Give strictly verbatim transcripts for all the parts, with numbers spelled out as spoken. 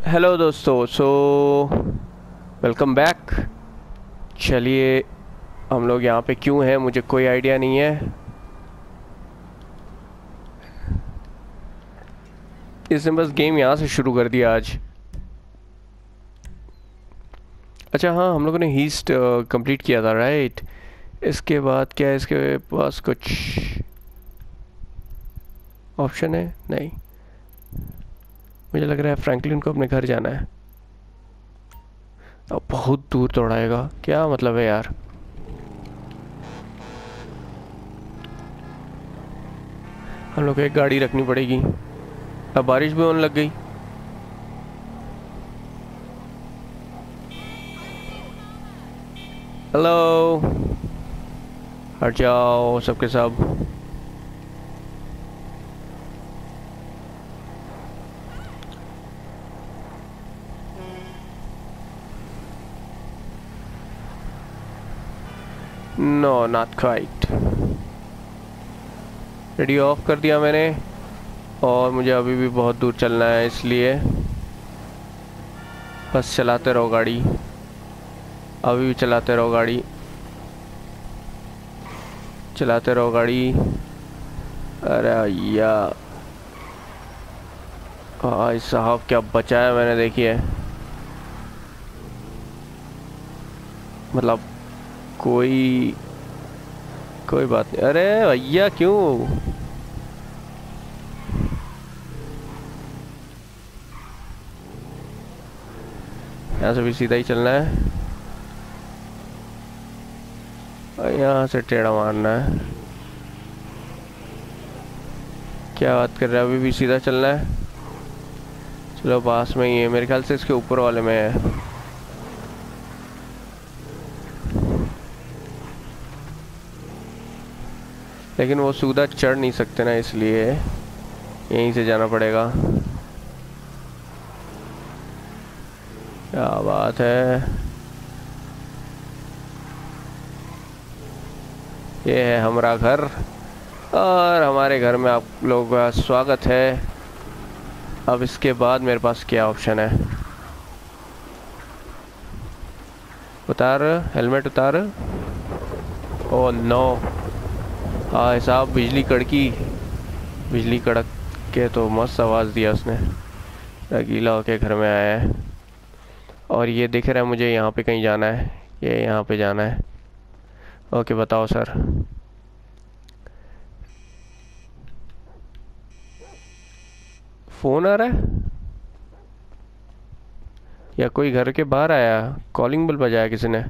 Hello दोस्तों, so welcome back. चलिए, हम लोग यहाँ पे क्यों हैं मुझे कोई आइडिया नहीं है। इसने बस गेम यहाँ से शुरू कर दिया आज। अच्छा हाँ, हम लोगों ने हीस्ट कंप्लीट किया था, राइट। इसके बाद क्या है, इसके पास कुछ ऑप्शन है? नहीं, मुझे लग रहा है फ्रैंकलिन को अपने घर जाना है। अब बहुत दूर दौड़ाएगा, क्या मतलब है यार। हम लोग को एक गाड़ी रखनी पड़ेगी। अब बारिश भी होने लग गई। हेलो, हट जाओ सबके सब। No, not quite. Radio off कर दिया मैंने, और मुझे अभी भी बहुत दूर चलना है, इसलिए बस चलाते रहो गाड़ी। अभी भी चलाते रहो गाड़ी, चलाते रहो गाड़ी। अरे भैया, भाई साहब क्या बचाया मैंने, देखिए। मतलब कोई कोई बात नहीं। अरे भैया क्यों? यहाँ से भी सीधा ही चलना है, और यहाँ से टेढ़ा मारना है। क्या बात कर रहे हैं, अभी भी सीधा चलना है। चलो, पास में ही है मेरे ख्याल से, इसके ऊपर वाले में है। लेकिन वो सीधा चढ़ नहीं सकते ना, इसलिए यहीं से जाना पड़ेगा। क्या बात है, ये है हमारा घर, और हमारे घर में आप लोगों का स्वागत है। अब इसके बाद मेरे पास क्या ऑप्शन है? उतार, हेलमेट उतार। ओह नो, हाँ साहब, बिजली कड़की। बिजली कड़क के तो मस्त आवाज़ दिया उसने। गीला होके घर में आया है, और ये दिख रहा है मुझे यहाँ पे कहीं जाना है। ये यहाँ पे जाना है। ओके, बताओ सर। फ़ोन आ रहा है, या कोई घर के बाहर आया? कॉलिंग बेल बजाया किसी ने।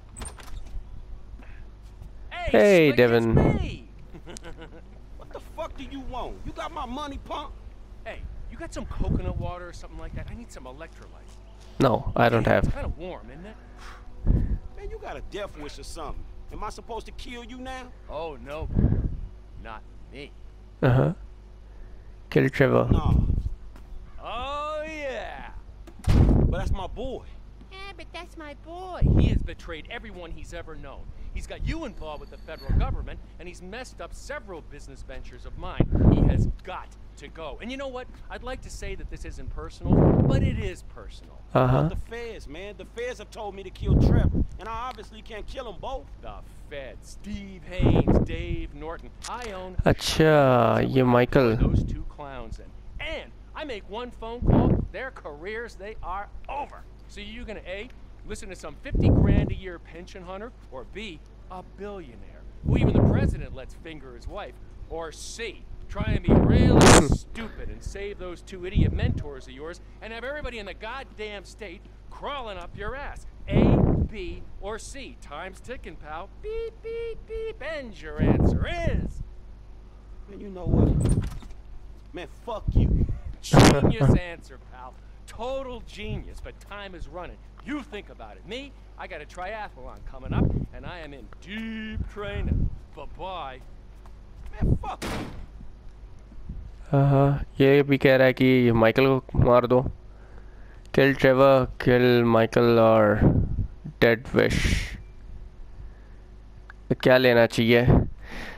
Hey, hey Slick, it's Devin. me! What the fuck do you want? You got my money, punk? Hey, you got some coconut water or something like that? I need some electrolytes. No, I don't Damn, have. it's kind of warm, isn't it? Man, you got a death wish or something. Am I supposed to kill you now? Oh, no. Not me. हाँ, kill Trevor. Nah, Oh, yeah! but that's my boy. Yeah, but that's my boy. He has betrayed everyone he's ever known. He's got you involved with the federal government, and he's messed up several business ventures of mine. He has got to go. And you know what? I'd like to say that this isn't personal, but it is personal. हाँ हाँ। The feds, man. The feds have told me to kill Trevor, and I obviously can't kill them both. The Feds. Steve Haynes, Dave Norton. I own... अच्छा, ये Michael. those two clowns in. And I make one phone call, their careers, they are over. So you gonna A, listen to some fifty grand a year pension hunter, or B, a billionaire who even the president lets finger his wife, or C, try and be really stupid and save those two idiot mentors of yours and have everybody in the goddamn state crawling up your ass. A, B, or C. Time's ticking, pal. Beep, beep, beep. And your answer is... Man, you know what? Man, fuck you. Genius answer, pal. Total genius, but time is running. You think about it. Me, I got a triathlon coming up, and I am in deep training. Bye-bye. Man, fuck you. हाँ हाँ, ये भी कह रहा है कि Michael को मार दो। किल ट्रेवर, किल माइकल और डेड विश। क्या लेना चाहिए?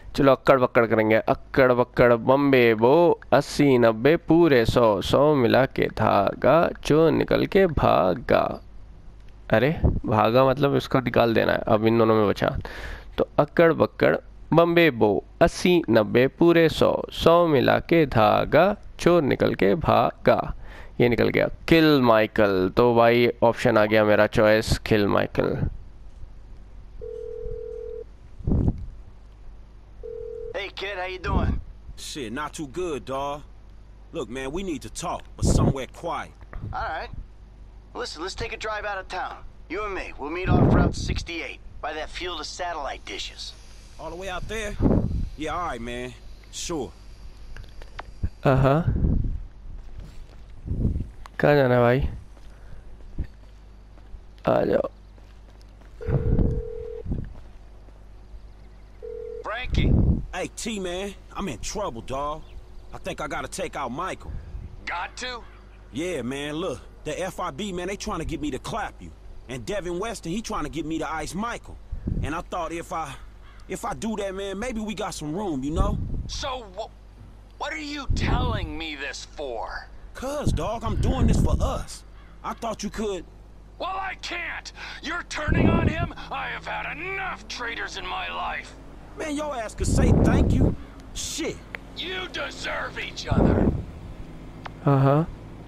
चलो अक्कड़ बक्कड़ करेंगे। अक्कड़ बक्कड़ बम्बे बो, अस्सी नब्बे पूरे सौ, सौ मिला के धागा, जो निकल के भागा। अरे भागा मतलब इसको निकाल देना है, अब इन दोनों में बचा। तो अक्कड़ बक्कड़ बम्बे बो, अस्सी नब्बे पूरे सौ, सौ मिला के धागा, चोर निकल के भागा। ये निकल गया किल माइकल। तो भाई ऑप्शन आ गया मेरा choice, kill Michael. Hey kid, how you doing? Shit, not too good, dawg. Look, man, we need to talk, but somewhere quiet. All right. Listen, let's take a drive out of town. You and me, we'll meet off Route sixty-eight by that field of satellite dishes. All the way out there? Yeah, all right, man. Sure. हाँ, कहाँ जाना है भाई? आ जाओ। Frankie. Hey, T, man, I'm in trouble, dawg. I think I gotta take out Michael. Got to? Yeah, man, look. The F I B, man, they trying to get me to clap you. And Devin Weston, he trying to get me to ice Michael. And I thought if I... if I do that, man, maybe we got some room, you know? So, wh what are you telling me this for? Cuz, dawg, I'm doing this for us. I thought you could... Well, I can't! You're turning on him? I have had enough traitors in my life! Man, your ass could say thank you. Shit. You deserve each other! हाँ हाँ,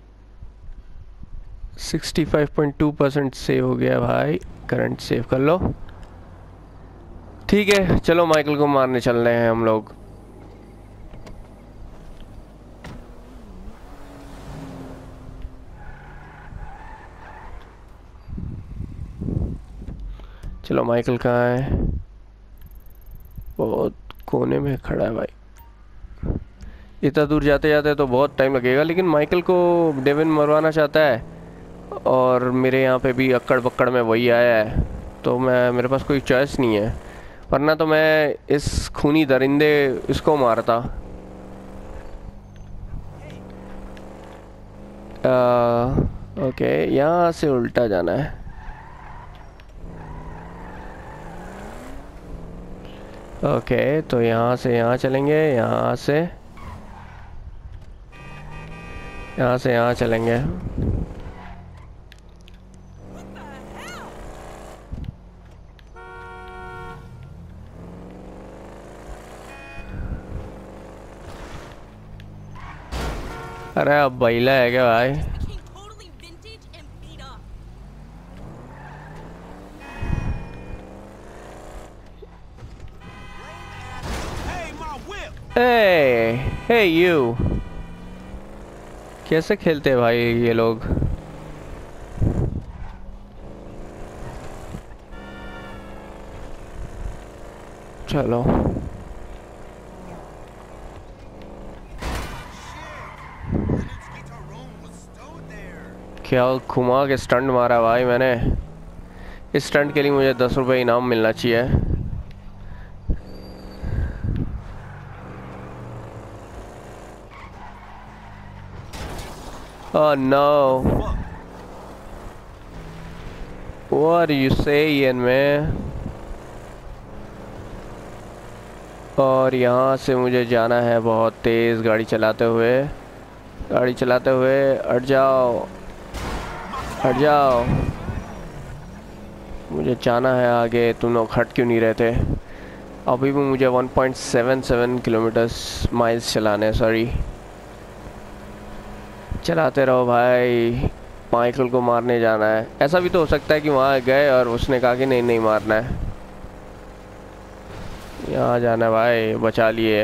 sixty five point two percent save हो गया भाई। Current save कर लो। ठीक है, चलो Michael को मारने चल रहे हैं हम लोग। चलो माइकल कहाँ है? बहुत कोने में खड़ा है भाई। इतना दूर जाते जाते तो बहुत टाइम लगेगा, लेकिन माइकल को डेविन मरवाना चाहता है और मेरे यहाँ पे भी अक्कड़ बक्कड़ में वही आया है, तो मैं मेरे पास कोई चॉइस नहीं है, वरना तो मैं इस खूनी दरिंदे इसको मारता। आ, ओके, यहाँ से उल्टा जाना है। ओके, तो यहाँ से यहाँ चलेंगे, यहाँ से यहाँ से यहाँ चलेंगे। अरे अब बैला है क्या भाई? Hey, hey you. कैसे खेलते हैं भाई ये लोग? चलो क्या घुमा के स्टंट मारा भाई मैंने। इस स्टंट के लिए मुझे दस रुपए इनाम मिलना चाहिए। Oh no. What are you saying, man? और यहाँ से मुझे जाना है बहुत तेज़ गाड़ी चलाते हुए। गाड़ी चलाते हुए हट जाओ, हट जाओ। मुझे जाना है आगे, तुम लोग हट क्यों नहीं रहते? अभी भी मुझे one point seven seven kilometers miles चलाने हैं, सॉरी। चलाते रहो भाई, माइकल को मारने जाना है। ऐसा भी तो हो सकता है कि वहाँ गए और उसने कहा कि नहीं नहीं मारना है। यहाँ जाना है भाई, बचा लिए।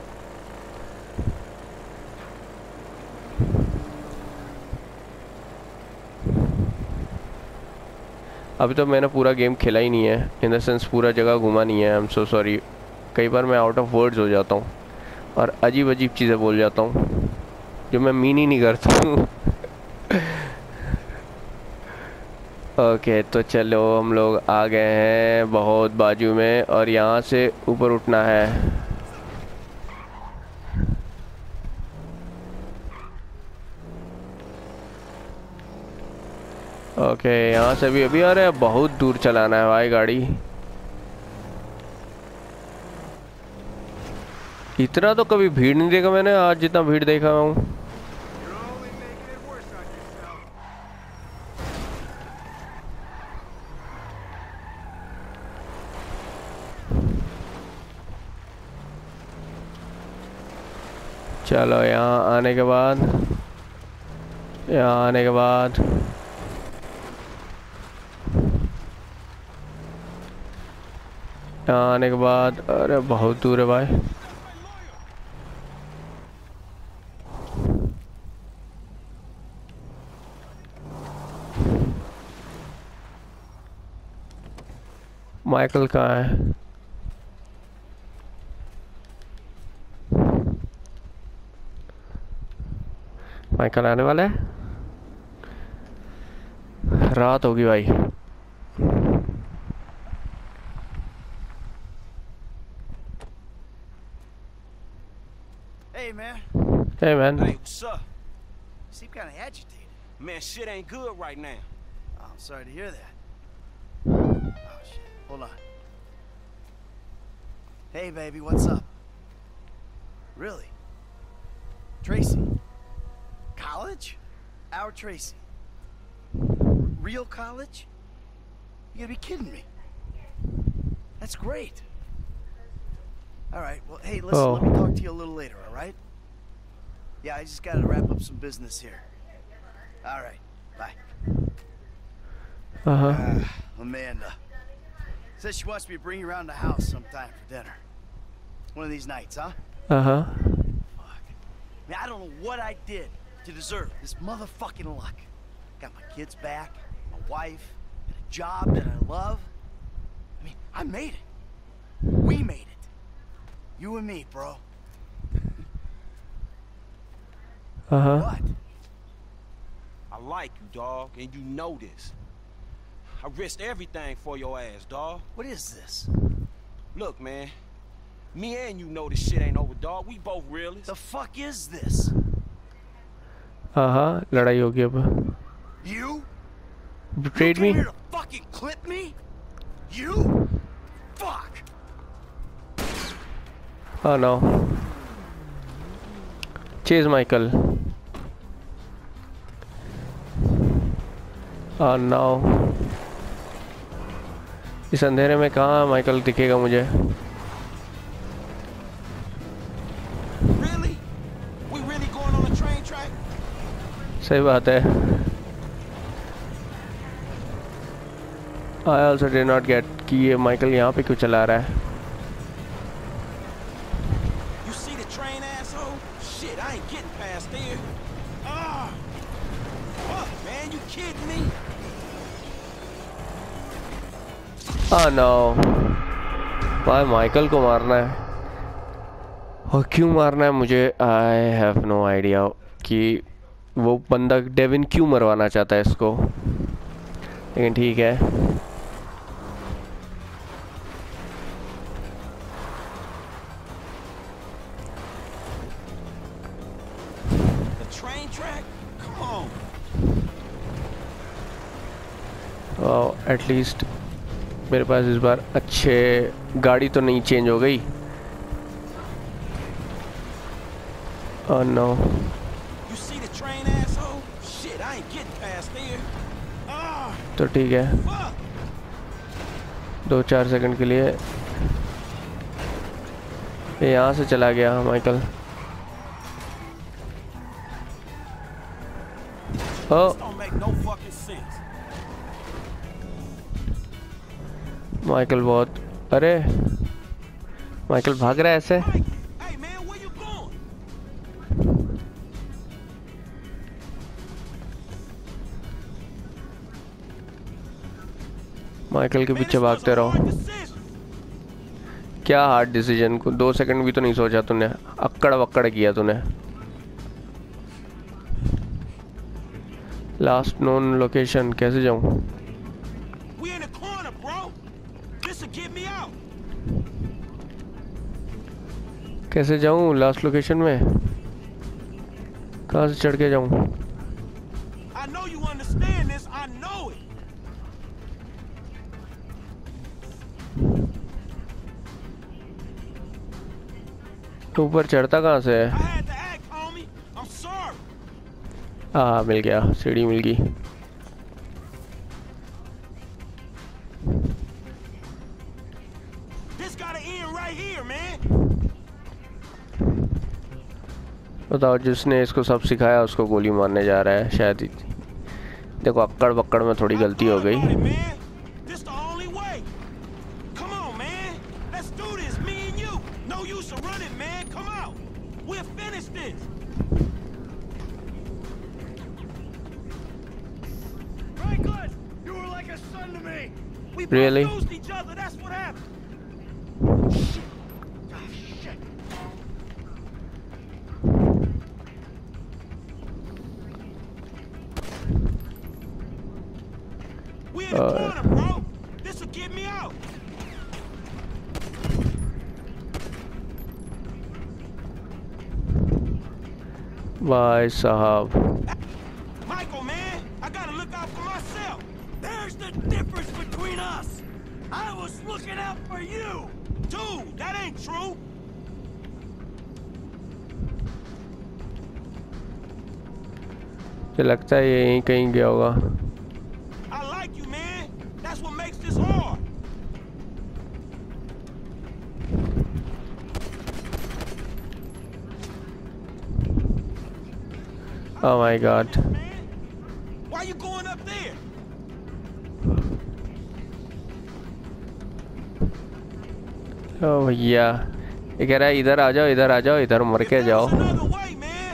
अभी तो मैंने पूरा गेम खेला ही नहीं है, इन द सेंस पूरा जगह घूमा नहीं है। I am so sorry. कई बार मैं आउट ऑफ वर्ड्स हो जाता हूँ और अजीब अजीब चीज़ें बोल जाता हूँ जो मैं मीन ही नहीं करता हूँ। ओके, तो चलो हम लोग आ गए हैं बहुत बाजू में और यहाँ से ऊपर उठना है। ओके, यहाँ से भी अभी, अरे बहुत दूर चलाना है भाई गाड़ी। इतना तो कभी भीड़ नहीं देखा मैंने, आज जितना भीड़ देखा हूँ। चलो यहाँ आने के बाद, यहाँ आने के बाद यहाँ आने के बाद अरे बहुत दूर है भाई। माइकल कहाँ है? माइकल आने वाला है, रात होगी भाई। Hey, man. Hey man. Hey, what's up? You seem kind of agitated. Man, shit ain't good right now. Oh, I'm sorry to hear that. Oh, shit. Hold on. Hey, baby, what's up? Really? Tracy? College? Our Tracy? Real college? You gotta be kidding me. That's great. All right, well, hey, listen, Oh. let me talk to you a little later, all right? Yeah, I just gotta wrap up some business here. All right, bye. Uh-huh. Uh, Amanda. Says she wants me to bring you around the house sometime for dinner. One of these nights, huh? Uh-huh. Fuck. Man, I don't know what I did to deserve this motherfucking luck. Got my kids back, my wife, and a job that I love. I mean, I made it. We made it. You and me, bro. Uh-huh. What? I like you, dog, and you know this. I risked everything for your ass, dog. What is this? Look, man. Me and you know this shit ain't over, dog. We both realists. The fuck is this? Uh-huh. लड़ाई होगी अब। You? Betrayed You me? came here to fucking clip me? You? Fuck. Oh no. Chase Michael. Oh no. इस अंधेरे में कहाँ Michael दिखेगा मुझे? Really? We really going on a train track? सही बात है। I also did not get कि ये माइकल यहाँ पे क्यों चला रहा है? You see the train, asshole? Shit, I ain't getting past there. Ah! Fuck, man, you kidding me? Oh no. भाई माइकल को मारना है। और क्यों मारना है मुझे? I have no idea कि वो बंदा डेविन क्यों मरवाना चाहता है इसको। लेकिन ठीक है। The train track? Come on. और एटलीस्ट मेरे पास इस बार अच्छे गाड़ी तो नहीं चेंज हो गई। Oh no. You see the train, asshole? Shit, I ain't getting past there. Ah! तो ठीक है, Fuck! दो चार सेकंड के लिए ये यहाँ से चला गया माइकल। ओ This don't make no fucking sense. Michael बहुत, अरे माइकल भाग रहा है ऐसे। Mike, hey man, where you going? Michael के Man, पीछे this was भागते a रहो। hard decision. क्या हार्ड डिसीजन को दो सेकंड भी तो नहीं सोचा तूने, अक्कड़ वक्कड़ किया तूने। लास्ट नोन लोकेशन कैसे जाऊं? We in the corner, bro. This will get me out. कैसे जाऊं लास्ट लोकेशन में? कहाँ से चढ़ के जाऊं? I know you understand this. I know it. ऊपर चढ़ता कहाँ से है? I had to act, homie. I'm sorry. हाँ मिल गया, सीढ़ी मिल गई। This gotta end right here, man. बताओ, जिसने इसको सब सिखाया उसको गोली मारने जा रहा है शायद। देखो अक्कड़ बक्कड़ में थोड़ी गलती हो गई। This the only way. Come on, man. Let's do this, me and you. No use of running, man. Come out. We'll finish this. Franklin, you were like a son to me. We both Really? used each other. That's what happened. Shit. Ah, shit. We in the Uh. corner, bro. This'll get me out. भाई साहब, Michael, man, I gotta look out for myself. There's the difference between us. I was looking out for you. Dude, that ain't true. मुझे लगता है ये यहीं कहीं गया होगा। I like you, man. That's what makes this hard. Oh my God. Man, why you going up there? ओ भैया, ये कह रहा है इधर आ जाओ, इधर आ जाओ, इधर मर के If जाओ। there's another way, man.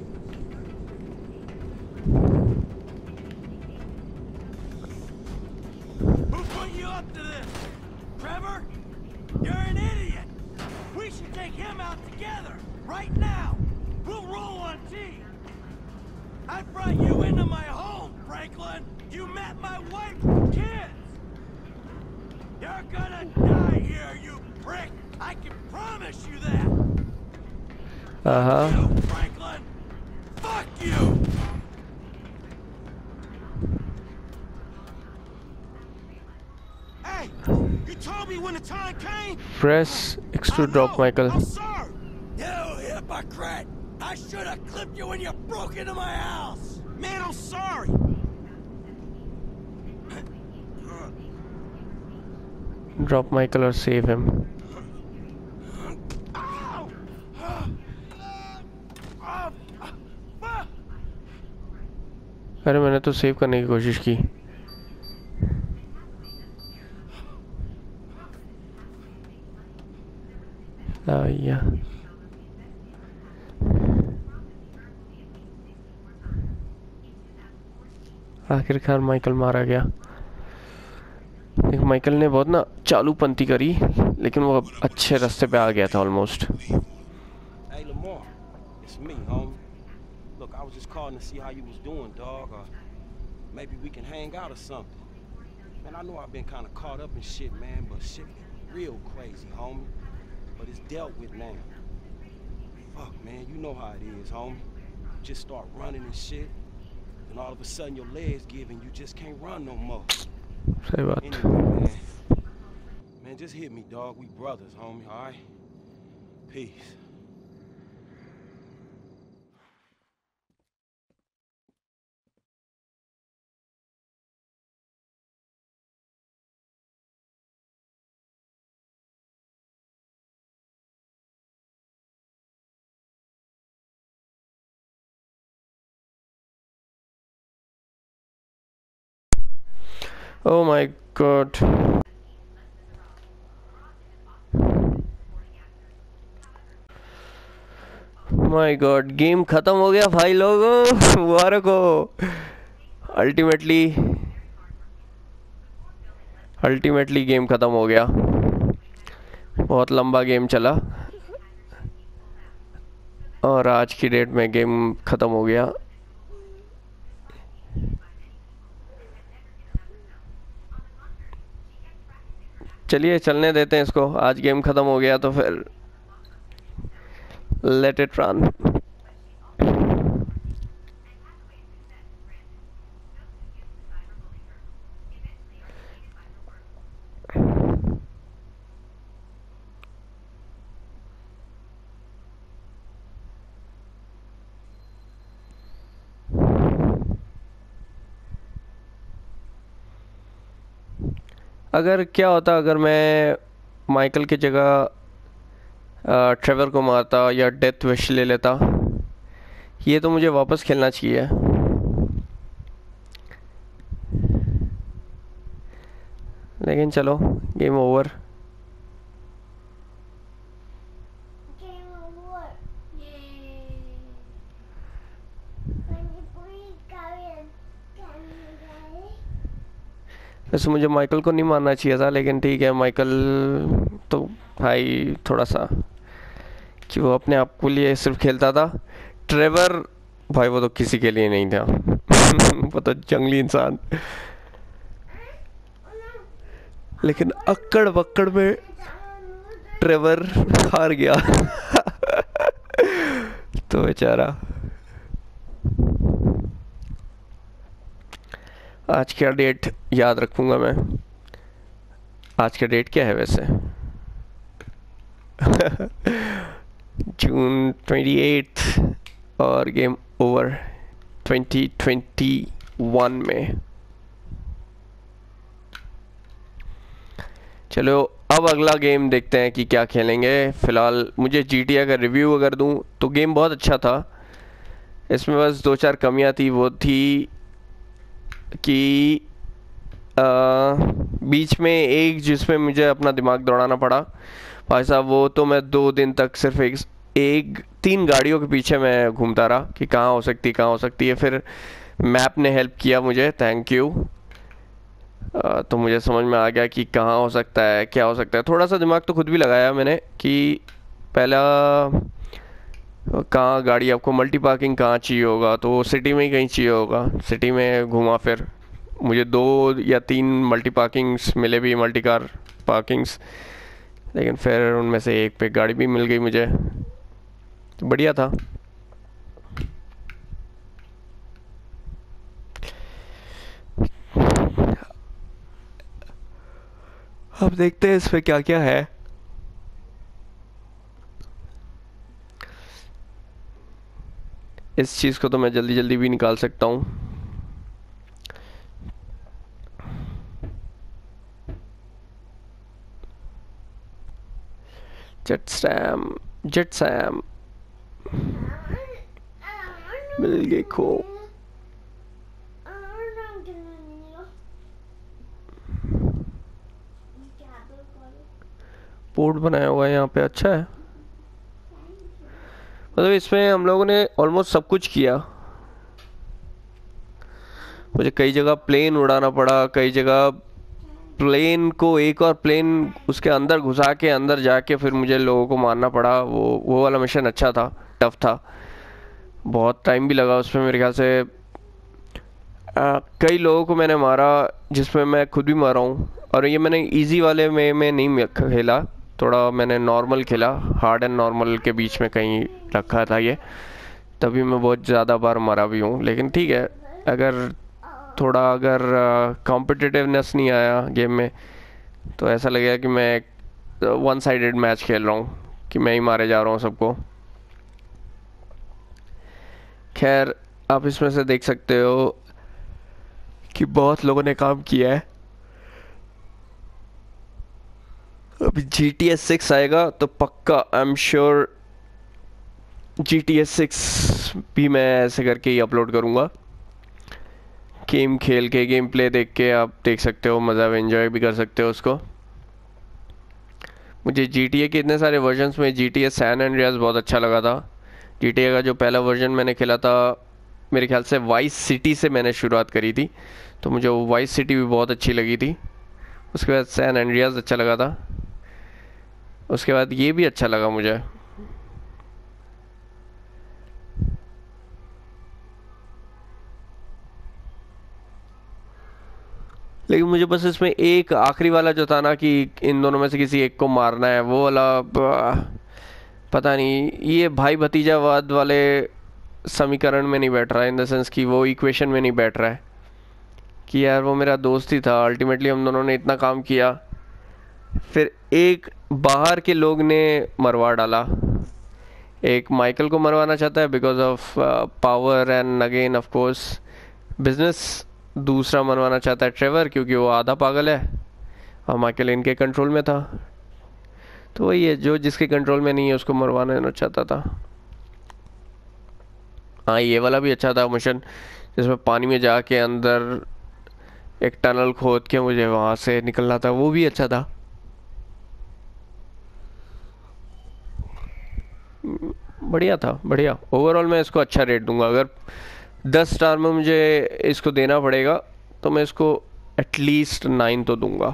Who put you up to this? Trevor? You're an idiot. We should take him out together, right now. We'll roll on T. I brought you into my home, Franklin. You met my wife and kids. You're gonna die here, you prick. I can promise you that. हाँ, You, Franklin. Fuck you. Hey, you told me when the time came. press X to I drop know. Michael. I'm sorry. You hypocrite. I should have clipped you when you broke into my house. Man, I'm sorry. Drop Michael or save him. Ow! अरे मैंने तो save करने की कोशिश की। या आखिरकार Michael मारा गया। देख, माइकल ने बहुत ना चालूपंती करी, लेकिन वो अच्छे रास्ते पे आ गया था almost. Hey, Lamar, it's me, homie. Look, I was just calling to see how you was doing, dog. Or maybe we can hang out or something. Man, I know I've been kind of caught up in shit, man, but shit been real crazy, homie. But it's dealt with now. Fuck, man, you know how it is, homie. You just start running and shit, and all of a sudden your legs give and you just can't run no more. सही बात। Anyway, man, man, just hit me, dog. We brothers, homie, all right? Peace. Oh my God. My God, game खत्म हो गया भाई लोगों, मुबारक हो। Ultimately ultimately game खत्म हो गया। बहुत लंबा गेम चला और आज की डेट में गेम खत्म हो गया। चलिए चलने देते हैं इसको, आज गेम खत्म हो गया तो फिर लेट इट रन। अगर क्या होता अगर मैं माइकल की जगह ट्रेवर को मारता या डेथ विश ले लेता, ये तो मुझे वापस खेलना चाहिए। लेकिन चलो, गेम ओवर। वैसे मुझे माइकल को नहीं मारना चाहिए था, लेकिन ठीक है, माइकल तो भाई थोड़ा सा कि वो अपने आप के लिए सिर्फ खेलता था। ट्रेवर भाई वो तो किसी के लिए नहीं था वो तो जंगली इंसान। लेकिन अक्कड़ बक्कड़ में ट्रेवर हार गया तो बेचारा। आज का डेट याद रखूंगा मैं। आज का डेट क्या है वैसे? जून ट्वेंटी एट्थ और game over twenty twenty one में। चलो अब अगला गेम देखते हैं कि क्या खेलेंगे। फ़िलहाल मुझे जी टी ए का रिव्यू अगर दूं तो गेम बहुत अच्छा था। इसमें बस दो चार कमियां थी, वो थी कि आ, बीच में एक जिसमें मुझे अपना दिमाग दौड़ाना पड़ा भाई साहब, वो तो मैं दो दिन तक सिर्फ एक एक तीन गाड़ियों के पीछे मैं घूमता रहा कि कहाँ हो सकती कहाँ हो सकती है। फिर मैप ने हेल्प किया मुझे, थैंक यू। आ, तो मुझे समझ में आ गया कि कहाँ हो सकता है, क्या हो सकता है। थोड़ा सा दिमाग तो खुद भी लगाया मैंने कि पहला कहाँ गाड़ी आपको मल्टी पार्किंग कहाँ चाहिए होगा, तो सिटी में ही कहीं चाहिए होगा। सिटी में घूमा, फिर मुझे दो या तीन मल्टी पार्किंग्स मिले भी, मल्टी कार पार्किंग्स, लेकिन फिर उनमें से एक पे गाड़ी भी मिल गई मुझे, तो बढ़िया था। अब देखते हैं इसमें क्या क्या है। इस चीज़ को तो मैं जल्दी जल्दी भी निकाल सकता हूँ। जेट सैम, जेट सैम मिल गई खो। पोर्ट बनाया हुआ है यहाँ पे, अच्छा है। मतलब इसमें हम लोगों ने ऑलमोस्ट सब कुछ किया। मुझे कई जगह प्लेन उड़ाना पड़ा, कई जगह प्लेन को एक और प्लेन उसके अंदर घुसा के अंदर जाके फिर मुझे लोगों को मारना पड़ा। वो वो वाला मिशन अच्छा था, टफ था, बहुत टाइम भी लगा उसमें। मेरे ख्याल से आ, कई लोगों को मैंने मारा जिसमें मैं खुद भी मारा हूँ। और ये मैंने इजी वाले में में नहीं खेला, थोड़ा मैंने नॉर्मल खेला, हार्ड एंड नॉर्मल के बीच में कहीं रखा था ये, तभी मैं बहुत ज़्यादा बार मरा भी हूँ। लेकिन ठीक है, अगर थोड़ा अगर कॉम्पिटिटिवनेस नहीं आया गेम में तो ऐसा लगेगा कि मैं वन साइडेड मैच खेल रहा हूँ, कि मैं ही मारे जा रहा हूँ सबको। खैर आप इसमें से देख सकते हो कि बहुत लोगों ने काम किया है। अभी जी टी ए सिक्स आएगा तो पक्का I am sure G T A six भी मैं ऐसे करके ही अपलोड करूँगा। गेम खेल के, गेम प्ले देख के आप देख सकते हो, मज़ा एंजॉय भी कर सकते हो उसको। मुझे जी टी ए के इतने सारे वर्जन्स में G T A San Andreas बहुत अच्छा लगा था। जी टी ए का जो पहला वर्जन मैंने खेला था, मेरे ख्याल से वाइस सिटी से मैंने शुरुआत करी थी, तो मुझे वो वाइस सिटी भी बहुत अच्छी लगी थी। उसके बाद सैन एंड्रियास अच्छा लगा था, उसके बाद ये भी अच्छा लगा मुझे। लेकिन मुझे बस इसमें एक आखिरी वाला जो था ना कि इन दोनों में से किसी एक को मारना है, वो वाला पता नहीं, ये भाई भतीजावाद वाले समीकरण में नहीं बैठ रहा है। इन द सेंस कि वो इक्वेशन में नहीं बैठ रहा है कि यार वो मेरा दोस्त ही था, अल्टीमेटली हम दोनों ने इतना काम किया, फिर एक बाहर के लोग ने मरवा डाला। एक माइकल को मरवाना चाहता है because of power and again of course business. दूसरा मरवाना चाहता है ट्रेवर क्योंकि वो आधा पागल है, और माइकल इनके कंट्रोल में था, तो वही है, जो जिसके कंट्रोल में नहीं है उसको मरवाना देना चाहता था। हाँ ये वाला भी अच्छा था मिशन, जिसमें पानी में जाके अंदर एक टनल खोद के मुझे वहाँ से निकलना था, वो भी अच्छा था। बढ़िया था, बढ़िया। ओवरऑल मैं इसको अच्छा रेट दूंगा। अगर दस स्टार में मुझे इसको देना पड़ेगा तो मैं इसको एटलीस्ट नाइन तो दूंगा।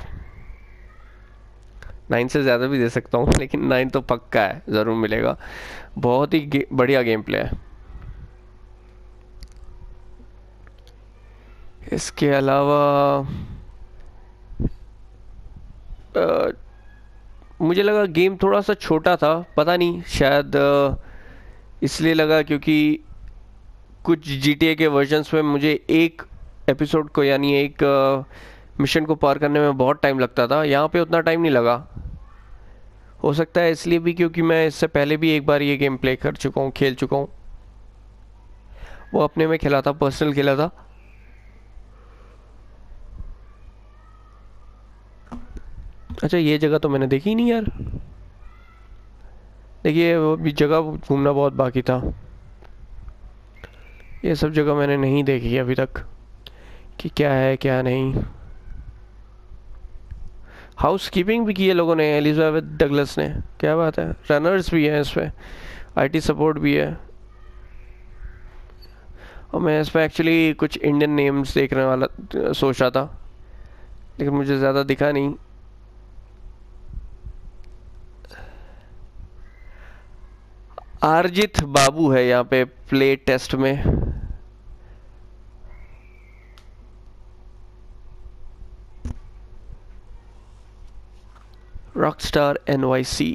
नाइन से ज़्यादा भी दे सकता हूँ, लेकिन नाइन तो पक्का है, ज़रूर मिलेगा। बहुत ही गे, बढ़िया गेम प्ले है। इसके अलावा आ, मुझे लगा गेम थोड़ा सा छोटा था, पता नहीं, शायद आ, इसलिए लगा क्योंकि कुछ जी टी ए के वर्जन्स में मुझे एक एपिसोड को यानी एक मिशन को पार करने में बहुत टाइम लगता था, यहाँ पे उतना टाइम नहीं लगा। हो सकता है इसलिए भी क्योंकि मैं इससे पहले भी एक बार ये गेम प्ले कर चुका हूँ, खेल चुका हूँ। वो अपने में खेला था, पर्सनल खेला था। अच्छा ये जगह तो मैंने देखी नहीं यार। देखिए वो भी जगह घूमना बहुत बाकी था, ये सब जगह मैंने नहीं देखी अभी तक कि क्या है क्या नहीं। हाउस कीपिंग भी की है लोगों ने, एलिजाबेथ डगलस ने, क्या बात है। रनर्स भी हैं इसमें, आईटी सपोर्ट भी है। और मैं इसमें एक्चुअली कुछ इंडियन नेम्स देखने वाला सोच रहा था, लेकिन मुझे ज़्यादा दिखा नहीं। आरजित बाबू है यहाँ पे प्ले टेस्ट में। Rockstar N Y C.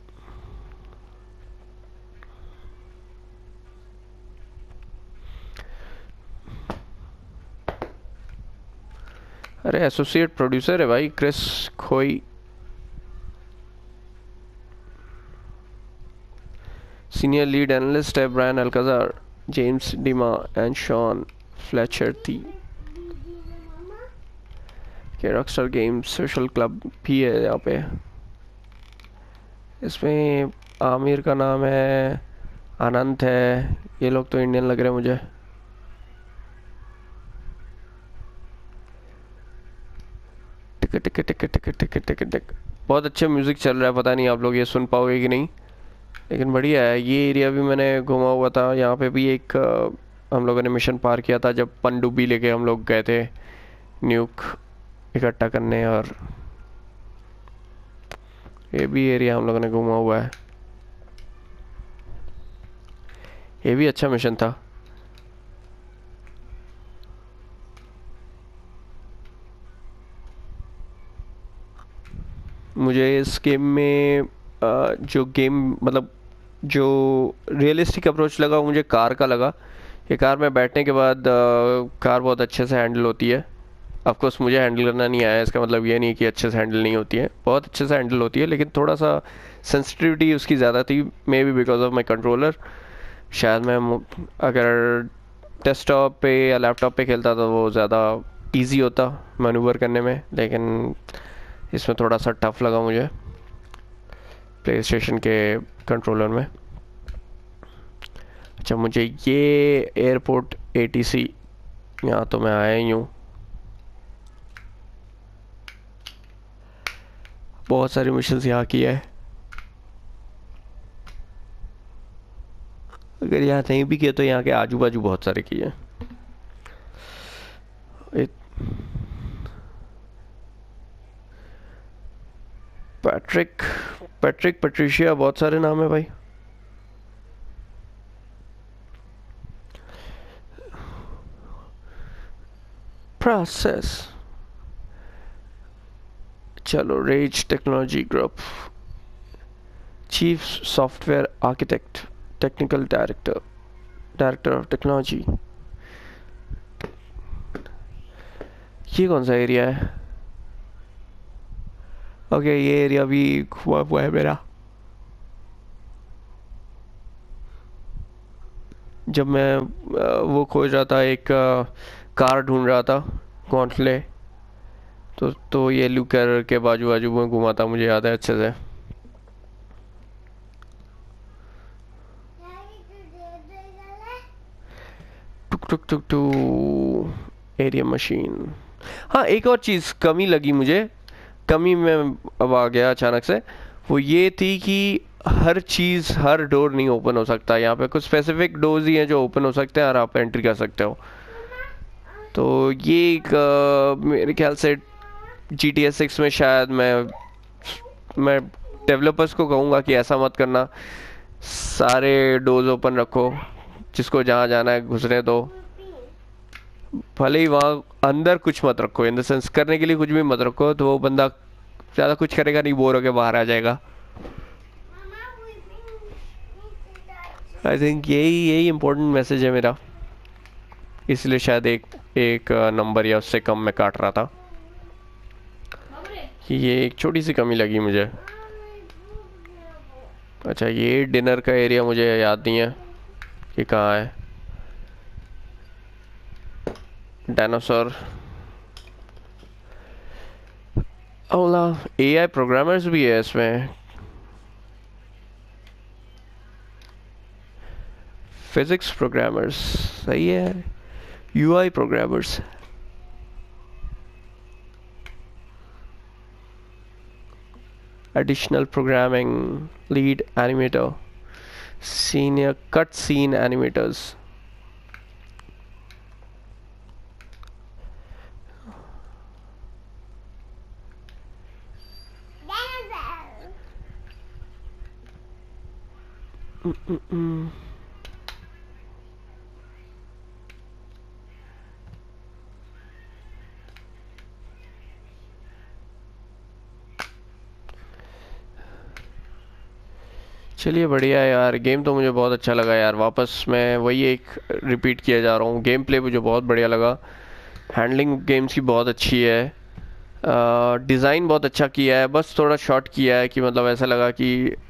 अरे एसोसिएट प्रोड्यूसर है भाई क्रिस खोई। सीनियर लीड एनालिस्ट है Brian Alcazar, James Dima and Sean Fletcher थी। रॉकस्टार गेम्स सोशल क्लब भी है यहाँ पे। इसमें आमिर का नाम है, अनंत है, ये लोग तो इंडियन लग रहे हैं मुझे। टिक टिक टिक टिक टिक टिक टिक। बहुत अच्छा म्यूजिक चल रहा है, पता नहीं आप लोग ये सुन पाओगे कि नहीं, लेकिन बढ़िया है। ये एरिया भी मैंने घूमा हुआ था, यहाँ पे भी एक आ, हम लोगों ने मिशन पार किया था जब पनडुब्बी लेके हम लोग गए थे न्यूक इकट्ठा करने, और ये भी एरिया हम लोगों ने घूमा हुआ है। ये भी अच्छा मिशन था। मुझे इस गेम में आ, जो गेम मतलब जो रियलिस्टिक अप्रोच लगा वो मुझे कार का लगा। ये कार में बैठने के बाद आ, कार बहुत अच्छे से हैंडल होती है। ऑफ कोर्स मुझे हैंडल करना नहीं आया, इसका मतलब ये नहीं कि अच्छे से हैंडल नहीं होती है, बहुत अच्छे से हैंडल होती है, लेकिन थोड़ा सा सेंसिटिविटी उसकी ज़्यादा थी, maybe because of my controller. शायद मैं अगर डेस्कटॉप पे या लैपटॉप पे खेलता तो वो ज़्यादा इजी होता मैनूवर करने में, लेकिन इसमें थोड़ा सा टफ लगा मुझे प्ले स्टेशन के कंट्रोलर में। अच्छा मुझे ये एयरपोर्ट ए टी सी, यहाँ तो मैं आया ही हूँ। बहुत सारी मिशंस यहाँ की है, अगर यहाँ नहीं भी किए तो यहाँ के आजू बाजू बहुत सारे किए हैं। पैट्रिक पैट्रिक पैट्रिशिया, बहुत सारे नाम है भाई। प्रोसेस, चलो Rage technology group, chief software architect, technical director, director of technology. ये कौन सा एरिया है? ओके okay, ये एरिया भी हुआ हुआ है मेरा। जब मैं वो खोज रहा था, एक कार ढूंढ रहा था कॉन्टले, तो तो ये लुकर के बाजू बाजू में घुमा था, मुझे याद है अच्छे से। टुक टुक टुक टुक एरिया मशीन। हाँ, एक और चीज़ कमी लगी मुझे, कमी में अब आ गया अचानक से, वो ये थी कि हर चीज़, हर डोर नहीं ओपन हो सकता। यहाँ पे कुछ स्पेसिफिक डोर्स ही हैं जो ओपन हो सकते हैं और आप एंट्री कर सकते हो। तो ये एक आ, मेरे ख्याल से जी टी एस सिक्स में शायद मैं मैं डेवलपर्स को कहूँगा कि ऐसा मत करना, सारे डोर्स ओपन रखो, जिसको जहाँ जाना है घुसने दो, भले ही वहाँ अंदर कुछ मत रखो, इन द सेंस करने के लिए कुछ भी मत रखो, तो वो बंदा ज़्यादा कुछ करेगा नहीं, बोर होके बाहर आ जाएगा। आई थिंक यही यही इम्पोर्टेंट मैसेज है मेरा, इसलिए शायद एक एक नंबर या उससे कम में काट रहा था। ये एक छोटी सी कमी लगी मुझे। अच्छा, ये डिनर का एरिया मुझे याद नहीं है कि कहाँ है। डायनासोर, ओला, ए आई प्रोग्रामर्स भी है इसमें। फिजिक्स प्रोग्रामर्स, सही है। U I programmers, additional programming, lead animator, senior cut scene animators. Mm-mm-mm. चलिए बढ़िया है यार, गेम तो मुझे बहुत अच्छा लगा यार। वापस मैं वही एक रिपीट किया जा रहा हूँ, गेम प्ले मुझे बहुत बढ़िया लगा, हैंडलिंग गेम्स की बहुत अच्छी है, डिज़ाइन बहुत अच्छा किया है, बस थोड़ा शॉर्ट किया है कि मतलब ऐसा लगा कि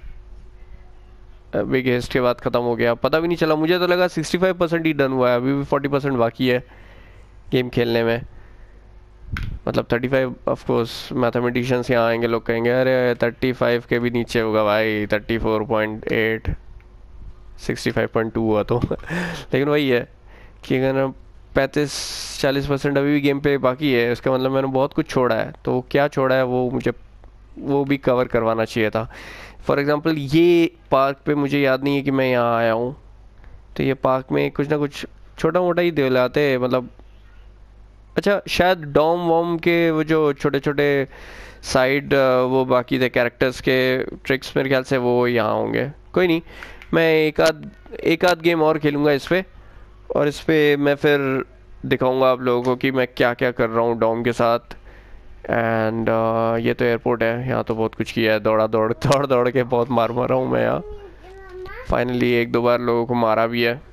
बिग हेस्ट के बाद ख़त्म हो गया, पता भी नहीं चला। मुझे तो लगा सिक्सटी फाइव परसेंट ही डन हुआ है, अभी भी फोर्टी परसेंट बाकी है गेम खेलने में। मतलब thirty five, of course mathematicians यहाँ आएंगे, लोग कहेंगे अरे थर्टी फाइव के भी नीचे होगा भाई, thirty four point eight, sixty five point two हुआ तो लेकिन वही है कि अगर पैंतीस चालीस परसेंट अभी भी गेम पे बाकी है, उसका मतलब मैंने बहुत कुछ छोड़ा है। तो क्या छोड़ा है वो मुझे वो भी कवर करवाना चाहिए था। फॉर एग्ज़ाम्पल ये पार्क पे मुझे याद नहीं है कि मैं यहाँ आया हूँ, तो ये पार्क में कुछ ना कुछ छोटा मोटा ही दिलाते, मतलब अच्छा शायद डॉम वॉम के वो जो छोटे छोटे साइड वो बाकी थे कैरेक्टर्स के ट्रिक्स, मेरे ख्याल से वो यहाँ होंगे। कोई नहीं, मैं एक आध एक आध गेम और खेलूँगा इस पर, और इस पर मैं फिर दिखाऊंगा आप लोगों को कि मैं क्या क्या कर रहा हूँ डॉम के साथ। एंड uh, ये तो एयरपोर्ट है, यहाँ तो बहुत कुछ किया है, दौड़ा दौड़ दौड़ दौड़ के बहुत मार मारा हूँ मैं यहाँ। फाइनली एक दो बार लोगों को मारा भी है,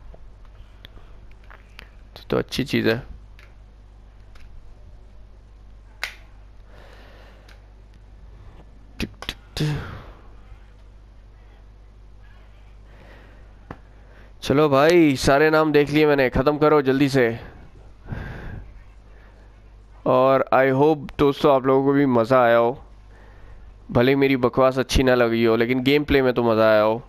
तो, तो अच्छी चीज़ है। चलो भाई, सारे नाम देख लिए मैंने, ख़त्म करो जल्दी से। और आई होप दोस्तों आप लोगों को भी मज़ा आया हो, भले मेरी बकवास अच्छी ना लगी हो, लेकिन गेम प्ले में तो मज़ा आया हो,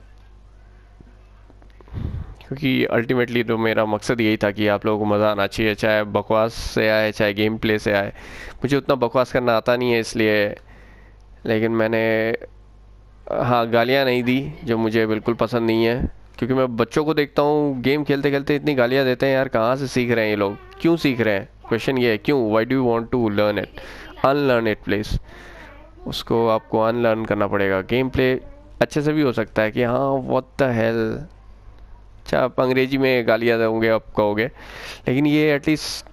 क्योंकि अल्टीमेटली तो मेरा मकसद यही था कि आप लोगों को मज़ा आना चाहिए, चाहे बकवास से आए चाहे गेम प्ले से आए। मुझे उतना बकवास करना आता नहीं है इसलिए, लेकिन मैंने हाँ गालियाँ नहीं दी जो मुझे बिल्कुल पसंद नहीं है, क्योंकि मैं बच्चों को देखता हूँ गेम खेलते खेलते इतनी गालियाँ देते हैं यार, कहाँ से सीख रहे हैं ये लोग, क्यों सीख रहे हैं, क्वेश्चन ये है क्यों, why do you want to learn it, unlearn it please. उसको आपको अनलर्न करना पड़ेगा। गेम प्ले अच्छे से भी हो सकता है कि हाँ व्हाट द हेल, अच्छा आप अंग्रेजी में गालियाँ दोगे आप कहोगे, लेकिन ये एटलीस्ट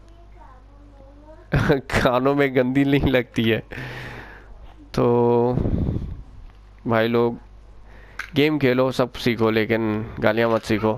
कानों में गंदी नहीं लगती है। तो भाई लोग गेम खेलो, सब सीखो, लेकिन गालियाँ मत सीखो।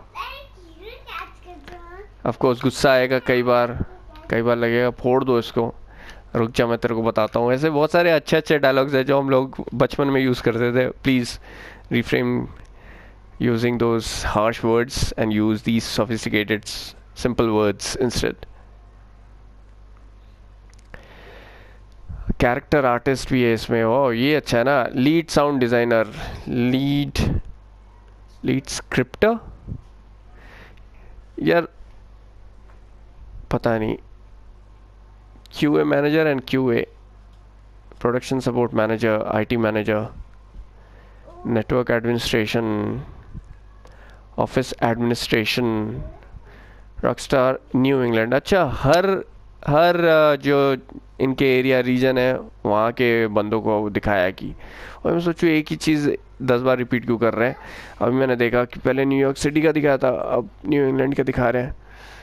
ऑफ कोर्स गुस्सा आएगा कई बार, कई बार लगेगा फोड़ दो इसको, रुक जा मैं तेरे को बताता हूँ। ऐसे बहुत सारे अच्छे अच्छे डायलॉग्स हैं जो हम लोग बचपन में यूज़ करते थे। Please reframe using those harsh words and use these sophisticated simple words instead. Character artist भी है इसमें। ओ ये अच्छा है ना, lead sound designer, lead lead scripter, यार पता नहीं। QA manager and QA, production support manager, IT manager, network administration, office administration, Rockstar New England. अच्छा, हर हर अ, जो इनके एरिया रीजन है वहाँ के बंदों को दिखाया कि, और मैं सोचूं एक ही चीज़ दस बार रिपीट क्यों कर रहे हैं। अभी मैंने देखा कि पहले न्यूयॉर्क सिटी का दिखाया था, अब न्यू इंग्लैंड का दिखा रहे हैं।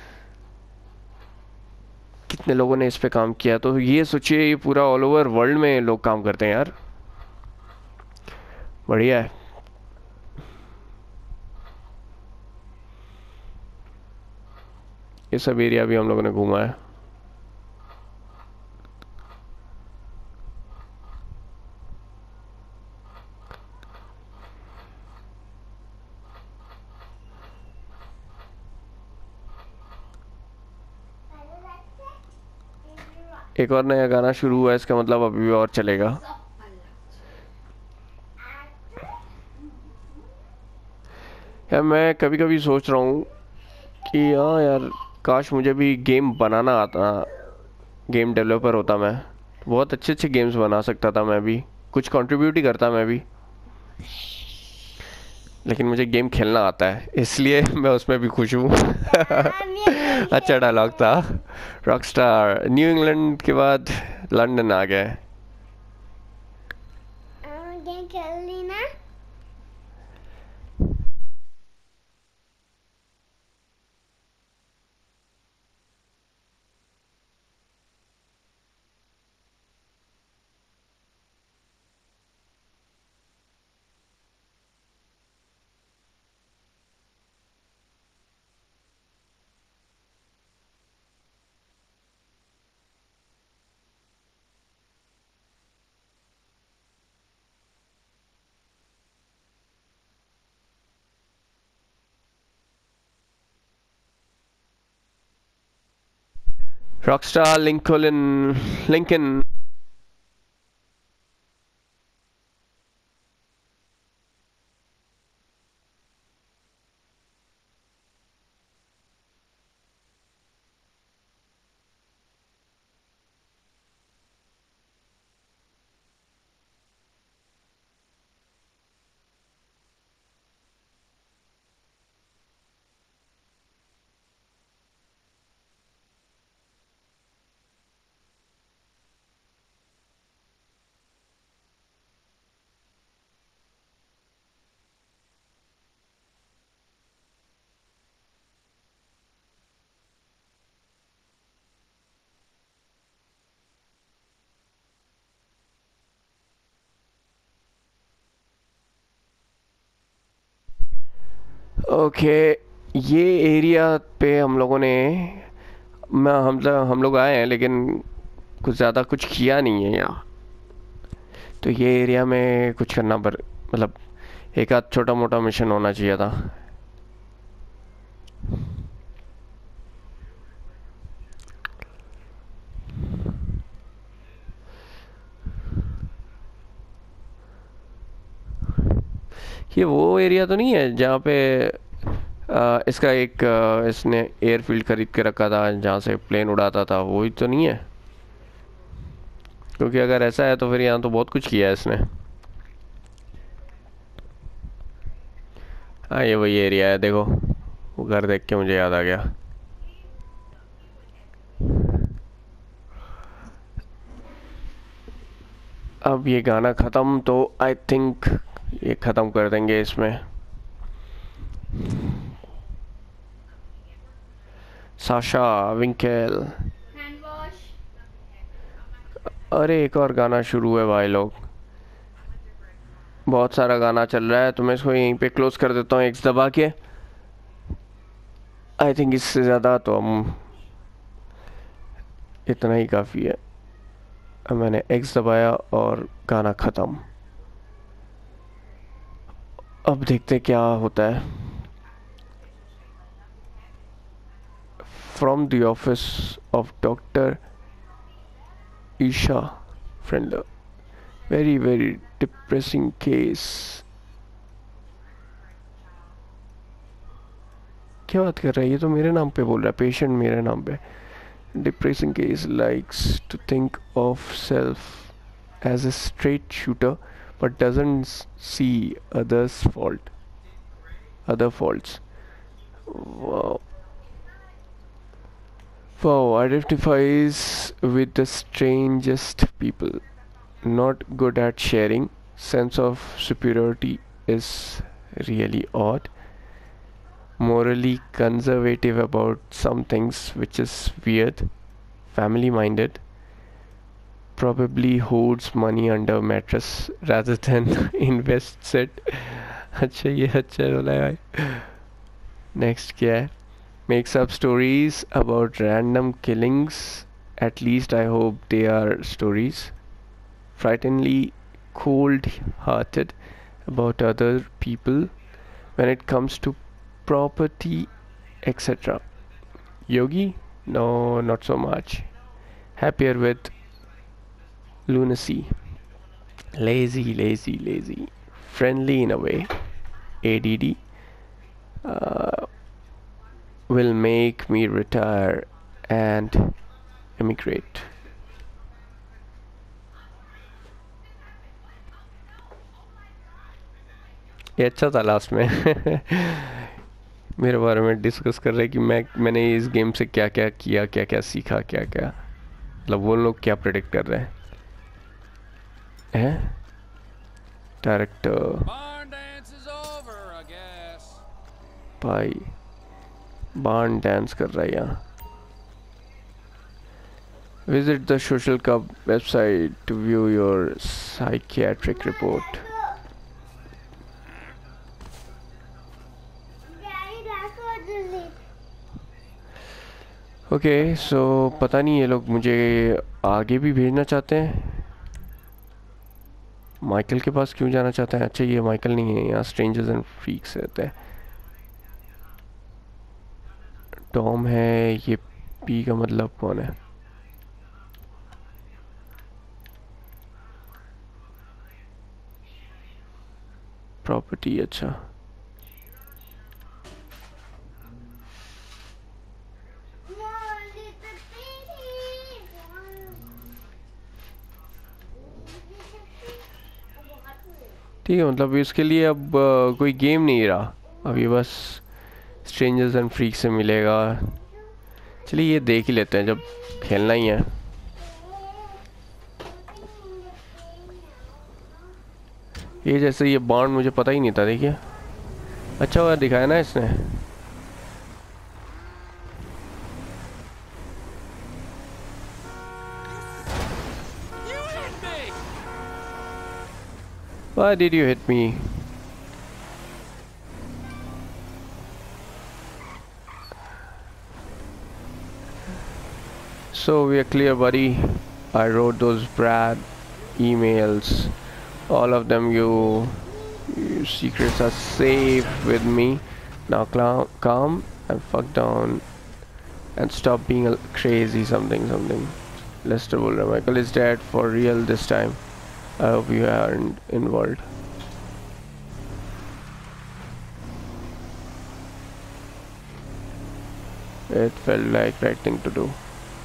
कितने लोगों ने इस पे काम किया, तो ये सोचिए ये पूरा ऑल ओवर वर्ल्ड में लोग काम करते हैं यार, बढ़िया है। ये सब एरिया भी हम लोगों ने घूमा है। एक और नया गाना शुरू हुआ है, इसका मतलब अभी भी और चलेगा। यार मैं कभी कभी सोच रहा हूँ कि हाँ यार, काश मुझे भी गेम बनाना आता, गेम डेवलपर होता मैं, बहुत अच्छे अच्छे गेम्स बना सकता था मैं भी, कुछ कंट्रीब्यूट ही करता मैं भी। लेकिन मुझे गेम खेलना आता है, इसलिए मैं उसमें भी खुश हूँ। अच्छा डायलॉग था। रॉकस्टार न्यू इंग्लैंड के बाद लंदन आ गए। गेम खेल ली ना? Rockstar Lincoln Lincoln okay. ये एरिया पे हम लोगों ने, मैं हम हम लोग आए हैं लेकिन कुछ ज़्यादा कुछ किया नहीं है यहाँ। तो ये एरिया में कुछ करना पर, मतलब एक आध छोटा मोटा मिशन होना चाहिए था। ये वो एरिया तो नहीं है जहाँ पे आ, इसका एक आ, इसने एयरफील्ड खरीद के रखा था जहाँ से प्लेन उड़ाता था, वही तो नहीं है? क्योंकि अगर ऐसा है तो फिर यहाँ तो बहुत कुछ किया है इसने। हाँ ये वही एरिया है, देखो वो घर देख के मुझे याद आ गया। अब ये गाना ख़त्म तो आई थिंक ये ख़त्म कर देंगे इसमें। Sasha Winkel, hand wash. अरे एक और गाना शुरू है भाई लोग, बहुत सारा गाना चल रहा है, तो मैं इसको यहीं पे क्लोज कर देता हूँ एक्स दबा के। आई थिंक इससे ज़्यादा तो हम, इतना ही काफ़ी है। अब मैंने एक्स दबाया और गाना ख़त्म। अब देखते क्या होता है। From the office of doctor Isha friend. Very very depressing case. क्या बात कर रहा है? ये तो मेरे नाम पे बोल रहा है, पेशेंट मेरे नाम पे. Depressing case, likes to think of self as a straight shooter but doesn't s- see others fault other faults. Wow. Wow, identifies with the strangest people, not good at sharing, sense of superiority is really odd, morally conservative about some things, which is weird, family minded, probably hoards money under mattress rather than invests it. अच्छा ये अच्छा बोला है भाई. Next क्या है? Makes up stories about random killings. At least I hope they are stories. Frighteningly cold-hearted about other people when it comes to property, et cetera. Yogi? No, not so much. Happier with lunacy. Lazy, lazy, lazy. Friendly in a way. A D D. Uh, will make me retire and emigrate. ये अच्छा था last में. मेरे बारे में discuss कर रहे कि मैं मैंने इस गेम से क्या क्या किया, क्या क्या सीखा, क्या क्या, मतलब वो लोग क्या प्रेडिक्ट कर रहे हैं. हैं director Barn dance is over, I guess. भाई बार्न डांस कर रहा है यहाँ. Visit the Social Club website to view your psychiatric report. Daddy, that's what this is. Okay so पता नहीं ये लोग मुझे आगे भी भेजना चाहते हैं. माइकल के पास क्यों जाना चाहते हैं? अच्छा ये माइकल नहीं है, यहाँ स्ट्रेंजर्स एंड फ्रीक्स रहते हैं. टॉम है, ये पी का मतलब कौन है? प्रॉपर्टी. अच्छा Mom, it's a baby. ठीक है, मतलब इसके लिए अब अ, कोई गेम नहीं रहा अभी, बस स्ट्रेंजर्स एंड फ्रीक से मिलेगा. चलिए ये देख ही लेते हैं जब खेलना ही है. ये जैसे ये बॉन्ड मुझे पता ही नहीं था. देखिए अच्छा हुआ दिखाया ना इसने. You hit me! Why did you hit me? So we are clear, buddy. I wrote those Brad emails. All of them. You, your secrets are safe with me. Now cla- calm and fuck down and stop being a crazy something something. Lester Buller. Michael is dead for real this time. I hope you aren't involved. It felt like right thing to do.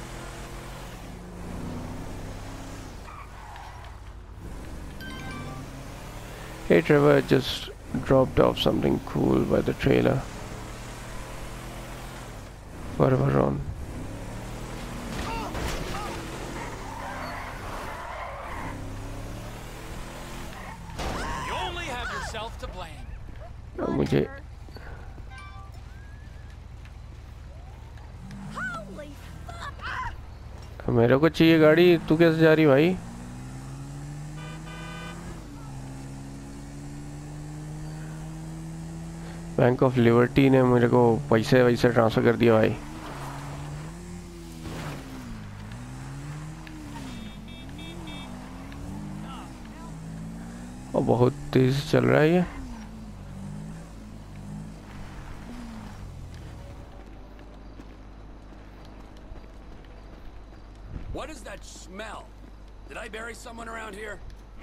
Hey Trevor, I just dropped off something cool by the trailer. Forever on. You only have yourself to blame. अब मुझे Holy fuck! मेरे को चाहिए गाड़ी. तू कैसे जा रही भाई? बैंक ऑफ लिबर्टी ने मेरे को पैसे वैसे ट्रांसफ़र कर दिया भाई. और बहुत तेज चल रहा है ये. What is that smell? Did I bury someone around here?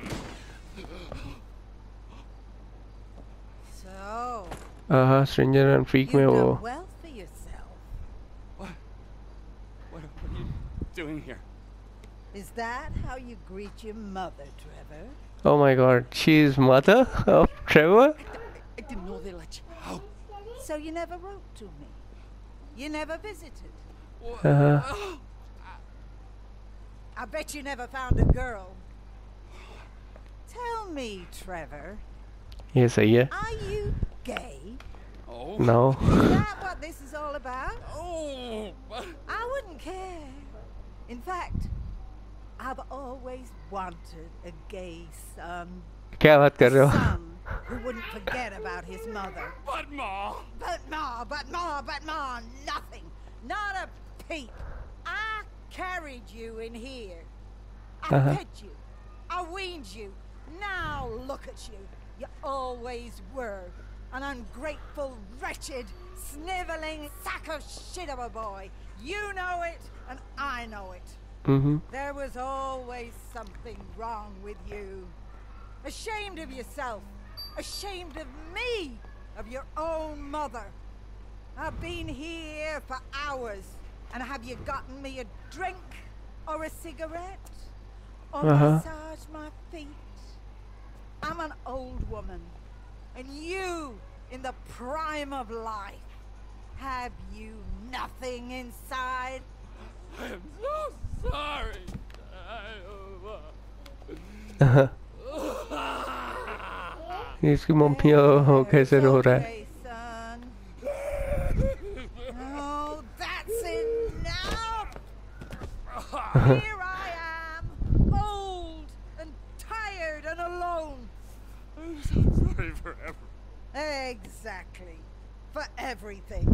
So, हाँ स्ट्रेंजर एंड फ्रीक में you've वो done well for yourself. What? What, what are you doing here? Is that how you greet your mother, Trevor? oh my god she is mother of Trevor. I didn't know they let you out. So you never wrote to me? You never visited? uh-huh. I bet you never found a girl. Tell me, Trevor, ये सही है. are you gay? Oh. no. Is that what this is all about? Oh. I wouldn't care. In fact, I've always wanted a gay son. क्या बात कर रहे A हो? son who wouldn't forget about his mother. But Ma. But ma, but ma, but ma, nothing. Not a peep. I carried you in here. I Uh-huh. fed you. I weaned you. Now look at you. You always were an ungrateful, wretched, sniveling sack of shit of a boy. You know it, and I know it. mm-hmm. There was always something wrong with you. Ashamed of yourself. Ashamed of me. Of your own mother. I've been here for hours. And have you gotten me a drink? Or a cigarette? Or Uh-huh. massage my feet? I'm an old woman. And you, in the prime of life, have you nothing inside? I'm so sorry. इसकी mummy ओ, कैसे रो रहा है? Okay, son. Oh, that's enough. Here I am, old and tired and alone. I'm so sorry forever. Exactly. For everything.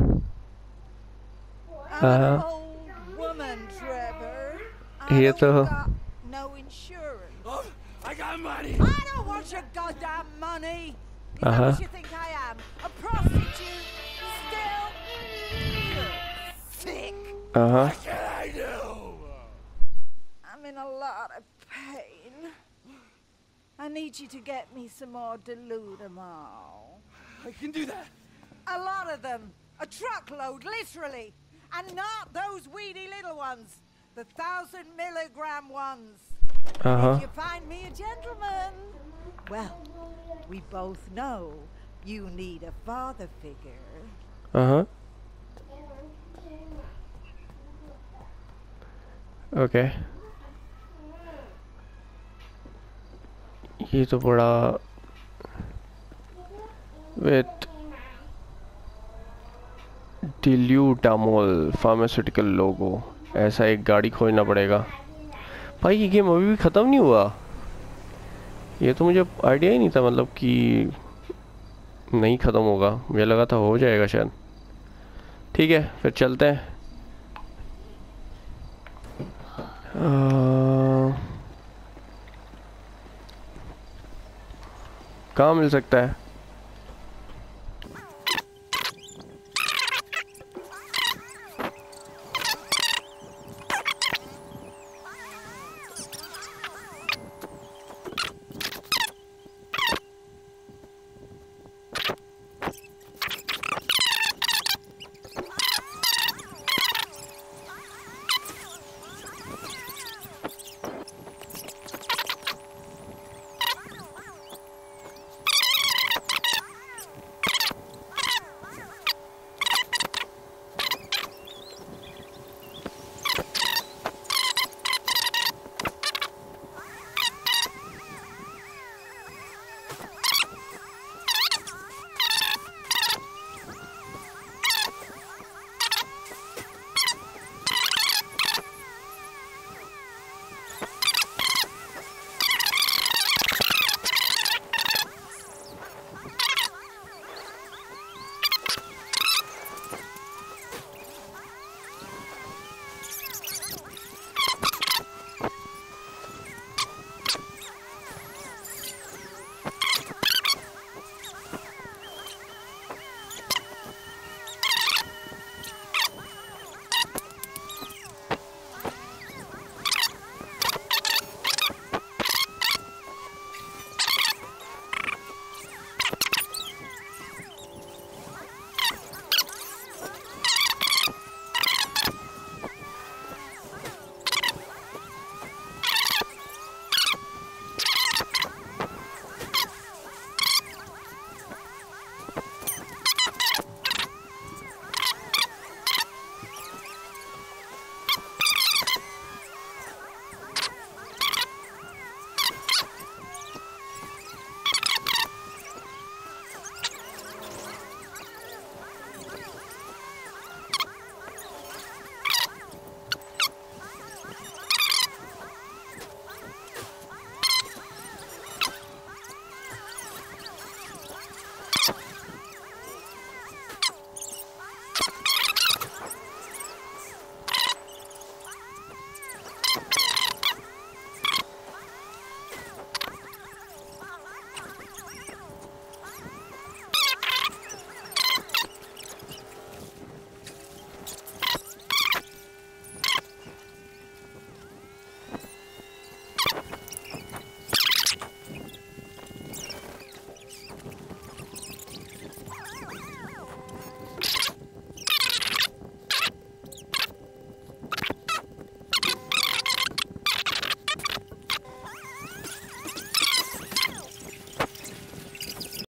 I'm Uh-huh. an old woman, Trevor. ये I तो don't got no insurance. Oh, I got money. I don't want your goddamn money. Is that Uh-huh. what you think I am? A prostitute? Still? You're sick. हाँ What can I do? I'm in a lot of pain. I need you to get me some more Deludamol. I can do that. A lot of them. A truckload, literally. And not those weedy little ones. The thousand milligram ones. हाँ If you find me a gentleman, well, we both know you need a father figure. हाँ okay ये तो बड़ा with डिल्यूटामोल pharmaceutical लोगो ऐसा एक गाड़ी खोजना पड़ेगा भाई. ये गेम अभी भी ख़त्म नहीं हुआ. ये तो मुझे आइडिया ही नहीं था मतलब कि नहीं ख़त्म होगा. मुझे लगा था हो जाएगा शायद. ठीक है फिर चलते हैं. कहाँ मिल सकता है?